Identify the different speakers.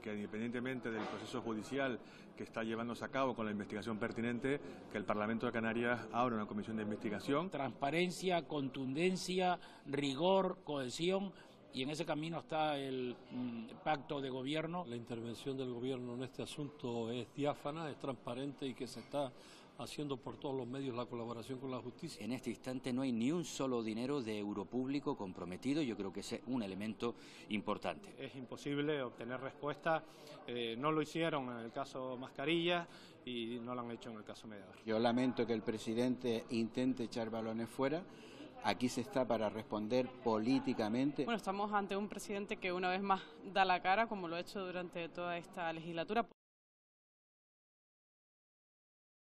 Speaker 1: que independientemente del proceso judicial que está llevándose a cabo con la investigación pertinente, que el Parlamento de Canarias abra una comisión de investigación.
Speaker 2: Transparencia, contundencia, rigor, cohesión, y en ese camino está el pacto de gobierno.
Speaker 3: La intervención del gobierno en este asunto es diáfana, es transparente y que se está haciendo por todos los medios la colaboración con la justicia.
Speaker 4: En este instante no hay ni un solo dinero de euro público comprometido, yo creo que ese es un elemento importante.
Speaker 5: Es imposible obtener respuesta, no lo hicieron en el caso Mascarilla y no lo han hecho en el caso Mediador.
Speaker 6: Yo lamento que el presidente intente echar balones fuera. Aquí se está para responder políticamente.
Speaker 7: Bueno, estamos ante un presidente que una vez más da la cara, como lo ha hecho durante toda esta legislatura.